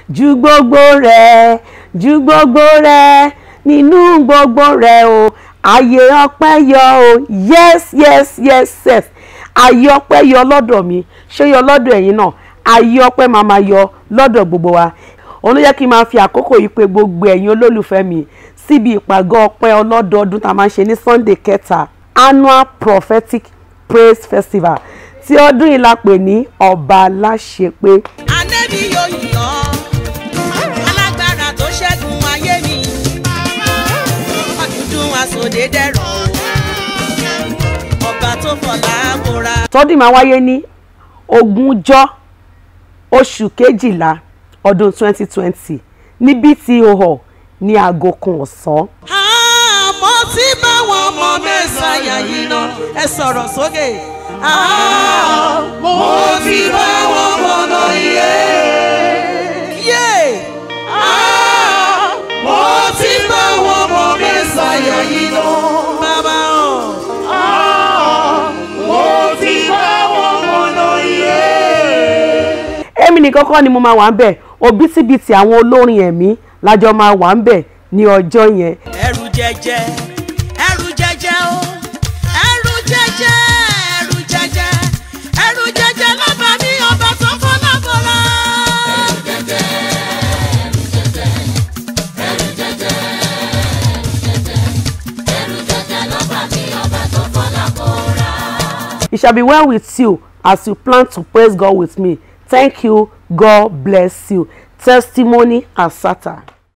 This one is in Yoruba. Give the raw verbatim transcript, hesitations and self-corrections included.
ju gbogbo rẹ̀ ju gbogbo rẹ̀ nínú gbogbo rẹ̀ o ayé ọpẹ́ yọ o yes yes yes yes ayé ọpẹ́ yọ lọ́dọ̀ mi ṣé yọ lọ́dọ̀ ẹ̀yin náà ayé ọpẹ́ máa máa yọ lọ́dọ̀ gbogbo wa òun ló yẹ kí n máa fi àkókò yìí pé gbogbo ẹ̀yin olólùfẹ́ mi síbi ìpàgọ́ ọpẹ́ ọlọ́dọọdún tá a máa ń ṣe ní Sunday kẹta annual prophetic praise festival tí ọdún yìí la pè ní ọba aláṣepé. Ànábì yóò yàn alágbára tó ṣẹ́gun ayé mi ọdún àsòdè dẹ̀rọ̀ ọba tó fọlá bora. tọ́dún máa wáyé ní ogúnjọ́ oṣù kejìlá ọdún twenty twenty ní B T O hall ní aago kan ọ̀sán. àmọ́ tí báwọn ọmọ mẹ́sàn-án yìí ná ẹ sọ̀rọ̀ sókè. mo ti báwọn ọmọ náà yé. yé. mo ti báwọn ọmọ mẹ́sàn-án yìí ná. bàbá o. mo ti báwọn ọmọ náà yé. èmi nìkan kọ́ ni mo máa wà ń bẹ̀ òbítíbitì àwọn olórin ẹ̀mí lájọ máa wà ń bẹ̀ ní ọjọ́ yẹn. ẹrù jẹjẹ ẹrù jẹjẹ o ẹrù jẹjẹ ẹrù jẹjẹ ẹrù jẹjẹ lọ́ba mi ọba tó fọlá bọ̀rọ̀. ẹrù jẹjẹ ẹrù jẹjẹ ẹrù jẹjẹ lọ́ba mi ọba tó fọlá bọ̀rọ̀. It shall be well with you as you plan to praise God with me. Thank you. God bless you. Testimony Asata.